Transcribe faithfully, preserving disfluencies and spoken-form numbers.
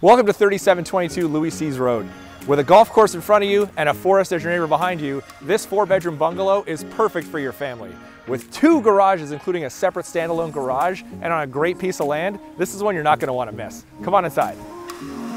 Welcome to thirty-seven twenty-two Louis Seas Road. With a golf course in front of you and a forest as your neighbor behind you, this four-bedroom bungalow is perfect for your family. With two garages, including a separate standalone garage, and on a great piece of land, this is one you're not going to want to miss. Come on inside.